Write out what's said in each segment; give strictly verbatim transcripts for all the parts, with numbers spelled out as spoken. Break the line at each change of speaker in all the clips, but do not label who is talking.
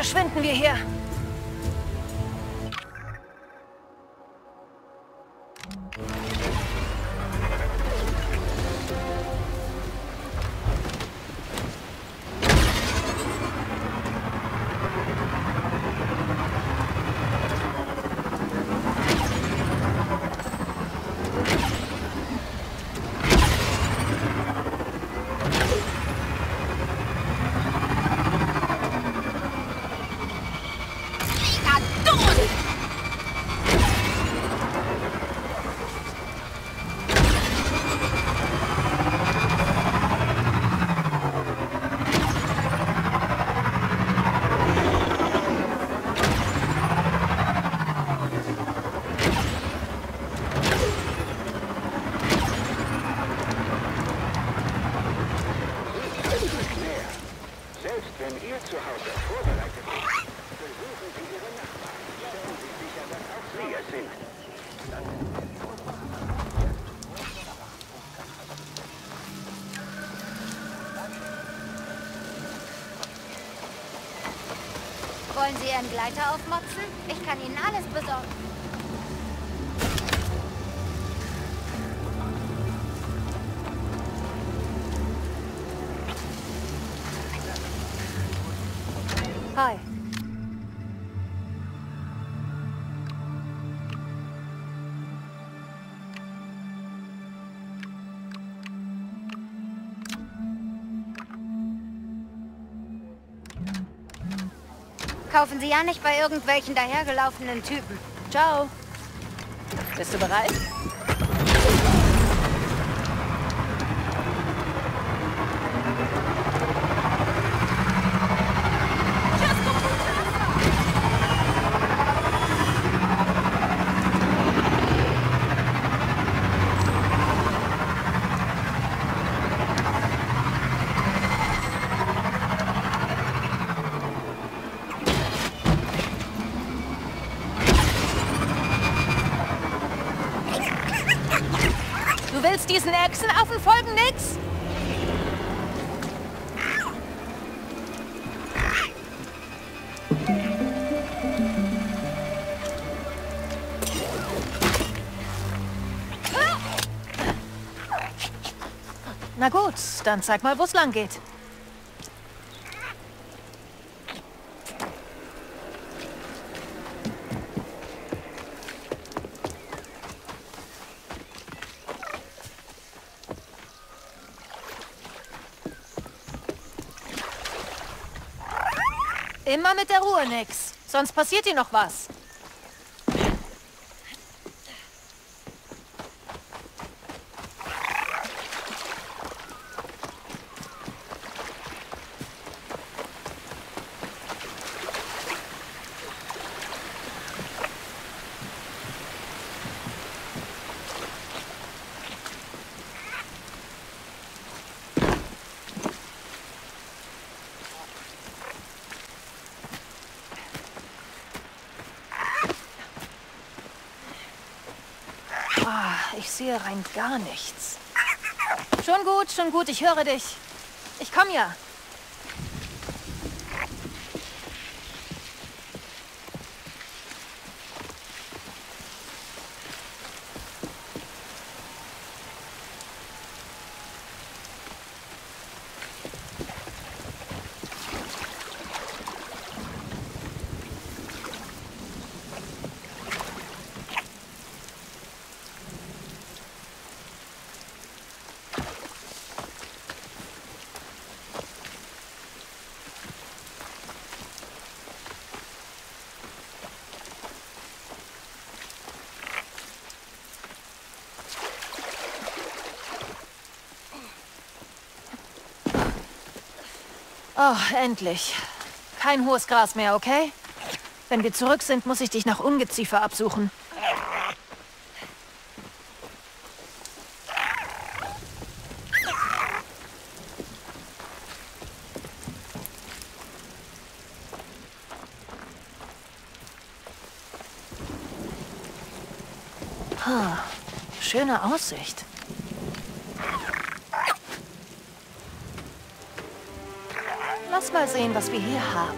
verschwinden wir hier.
Wollen Sie Ihren Gleiter aufmotzen? Ich kann Ihnen alles besorgen.
Hi.
Kaufen Sie ja nicht bei irgendwelchen dahergelaufenen Typen.
Ciao. Bist du bereit? Du willst diesen Echsenaffen folgen, Nix? Na gut, dann zeig mal, wo es lang geht. Immer mit der Ruhe, Nix. Sonst passiert dir noch was. Ich sehe rein gar nichts. Schon gut, schon gut, ich höre dich. Ich komme ja. Oh, endlich. Kein hohes Gras mehr, okay? Wenn wir zurück sind, muss ich dich nach Ungeziefer absuchen. Huh, schöne Aussicht. Lass mal sehen, was wir hier haben.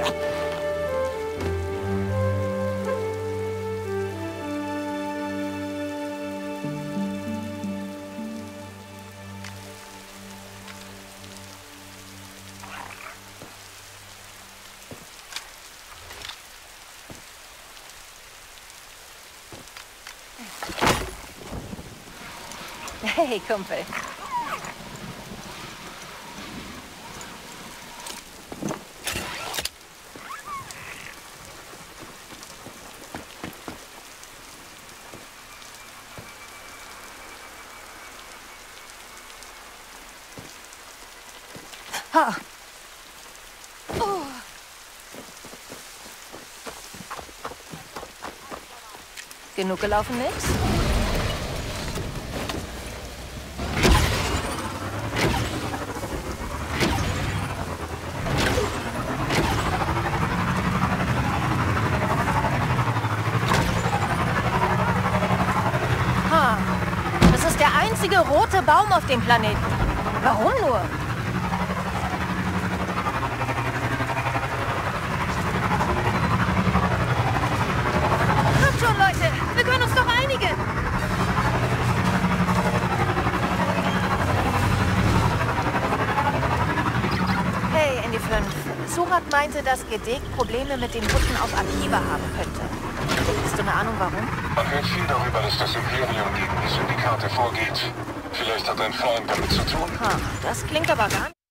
Hey, Kumpel. Ha. Oh. Genug gelaufen, nix? Ha. Das ist der einzige rote Baum auf dem Planeten. Warum nur? Schon, Leute! Wir können uns doch einigen! Hey, Indy fünf. Surat meinte, dass Gedek Probleme mit den Hutten auf Akiva haben könnte. Hast du eine Ahnung, warum?
Man hört viel darüber, dass das Imperium gegen die Syndikate vorgeht. Vielleicht hat ein Freund damit zu tun?
Ha, das klingt aber gar nicht.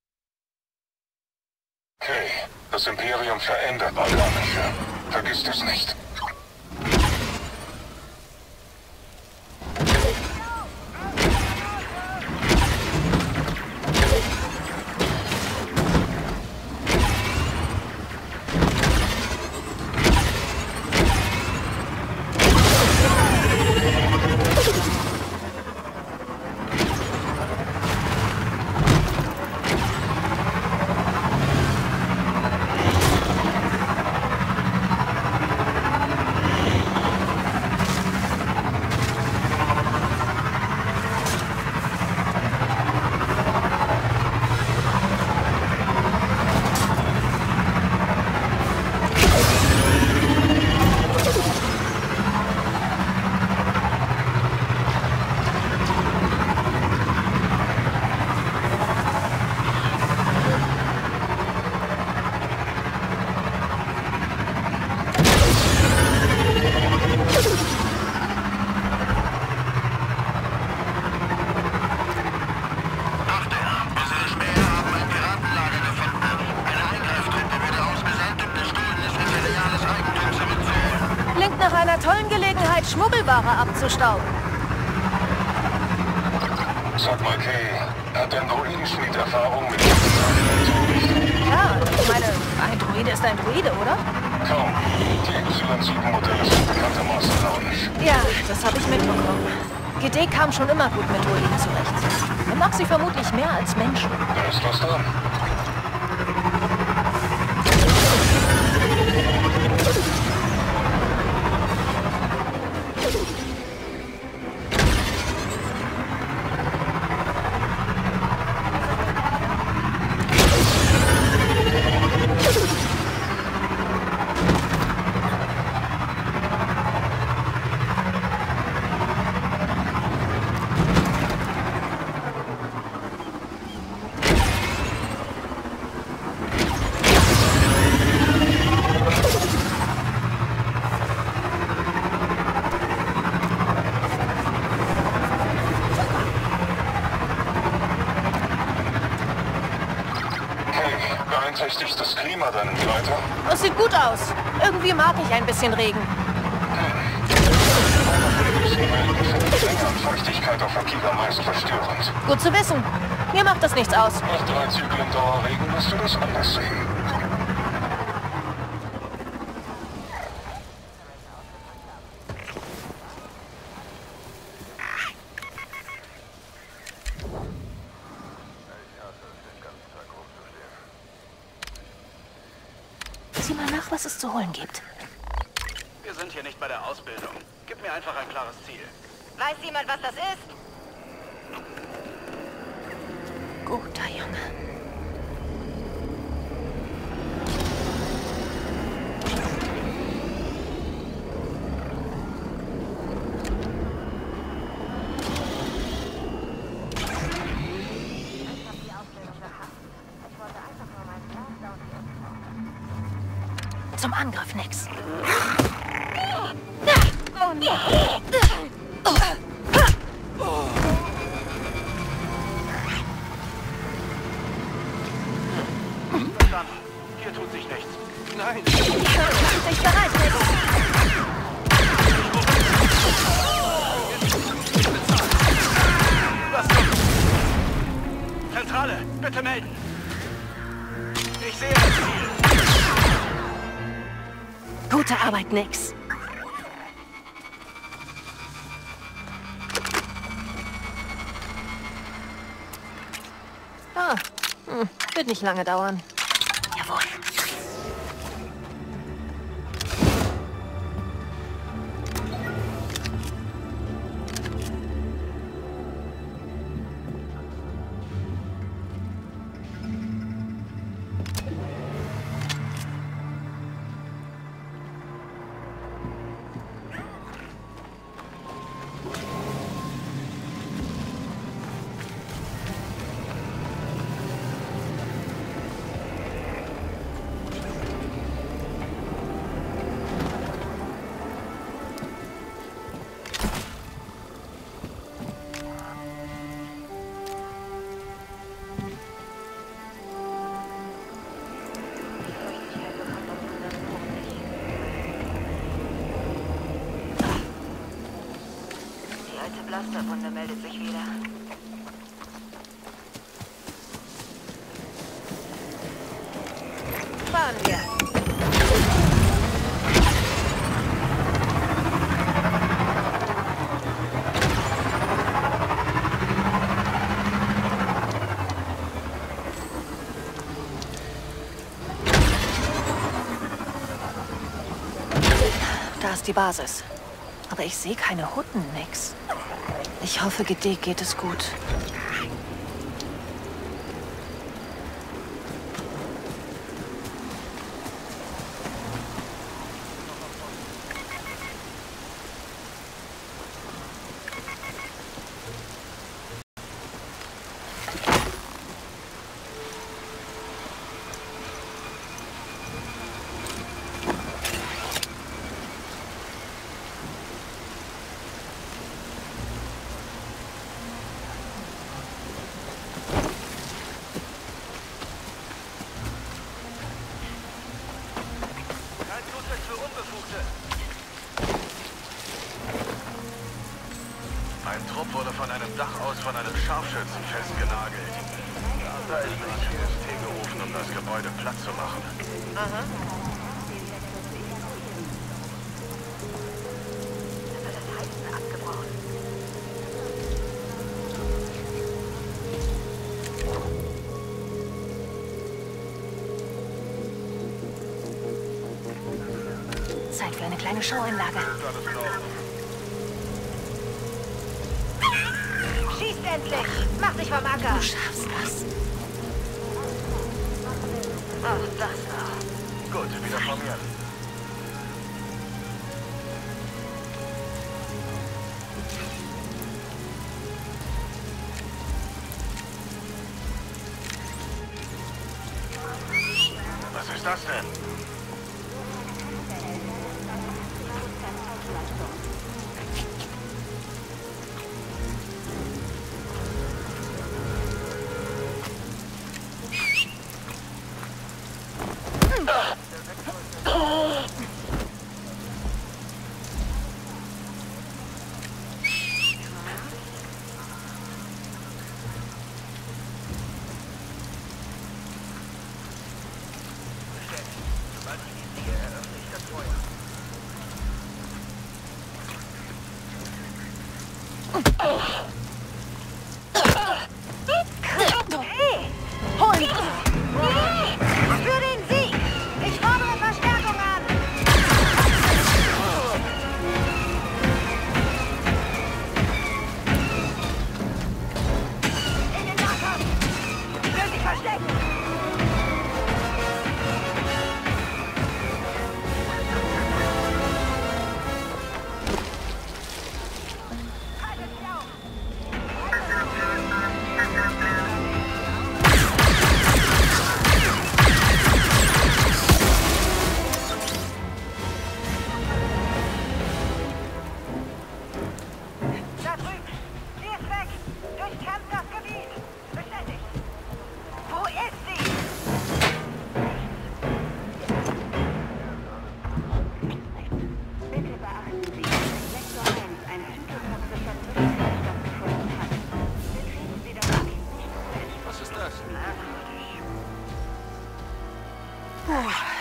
Okay, das Imperium verändert Organische. Vergisst es nicht.
Nach einer tollen Gelegenheit, Schmuggelware abzustauben.
Sag mal, Kay, hat dein Druidenschmied Erfahrung mit Syndikaten?
Ja, ich meine, ein Druide ist ein Druide, oder?
Kaum. Die Y sieben Modelle sind bekanntermaßen launisch.
Ja, das habe ich mitbekommen. Gedek kam schon immer gut mit Druiden zurecht. Er mag sie vermutlich mehr als Menschen.
Da ist was dran. Beeinträchtigt das Klima deinen Gleiter?
Das sieht gut aus. Irgendwie mag ich ein bisschen Regen.
Länge und Feuchtigkeit auf Akiva meist verstörend.
Gut zu wissen. Mir macht das nichts aus.
Nach drei Zyklen Dauerregen wirst du das anders sehen.
Sieh mal nach, was es zu holen gibt.
Wir sind hier nicht bei der Ausbildung. Gib mir einfach ein klares Ziel.
Weiß jemand, was das ist?
Guter Junge. zum Angriff, Nix.
Oh nein.
Verstanden. Hier tut sich nichts.
Nein!
Mach dich bereit, Nix.
Was zum... Zentrale, bitte melden. Ich sehe das Ziel.
Gute Arbeit, Nix. Ah, hm, wird nicht lange dauern. Jawohl.
Blasterwunde meldet sich wieder.
Fahren wir. Da ist die Basis. Aber ich sehe keine Hutten, Nix. Ich hoffe, G D geht es gut.
Ein Trupp wurde von einem Dach aus von einem Scharfschützen festgenagelt. Da ist nicht C S T gerufen, um das Gebäude platt zu machen.
Aha. Da wird das Heizen abgebrochen.
Zeit für eine kleine Showeinlage.
Schießt endlich! Mach dich vom Acker!
Du schaffst das.
Ach, das noch.
Gut, wieder formieren. Was ist das denn?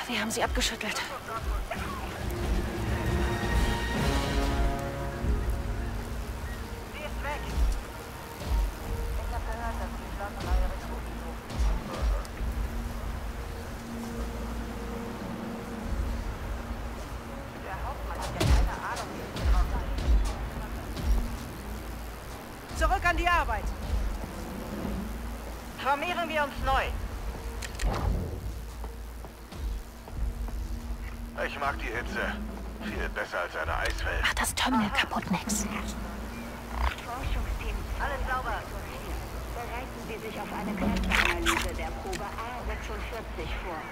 Wir haben sie abgeschüttelt.
Zurück an die Arbeit.
Formieren wir uns neu.
Ich mag die Hitze. Viel besser als eine Eiswelt.
Mach das Terminal kaputt, Nix.
Forschungsteam,
Alles sauber.
bereiten Sie sich auf eine Kräfteanalyse der Probe A sechsundvierzig vor.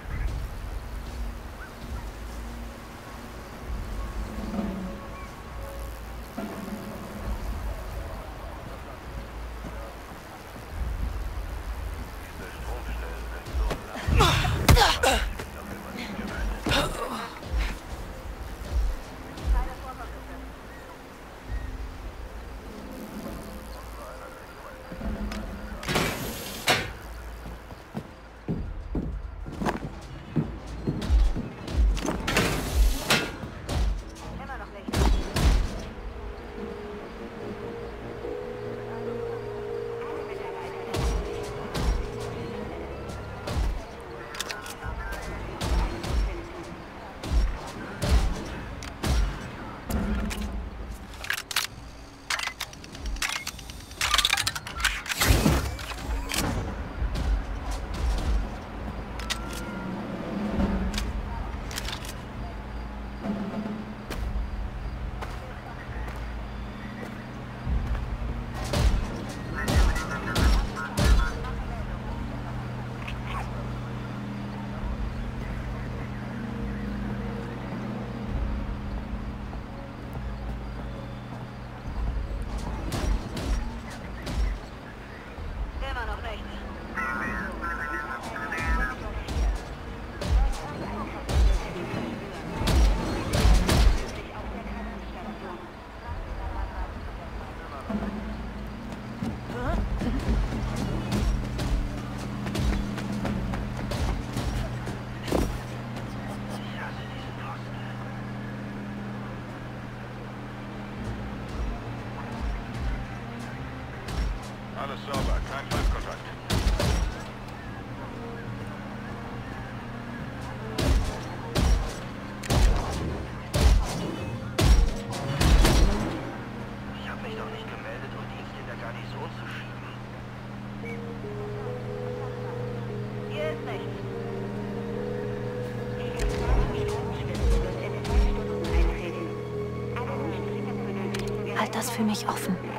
Alles sauber, kein Feindkontakt.
Ich habe mich doch nicht gemeldet, um Dienst in der Garnison zu schieben. Hier ist nichts.
Die Gefahr für Stromschwimmen wird in zwei Stunden eintreten. Alle nicht dringend benötigten
Halt das für mich offen.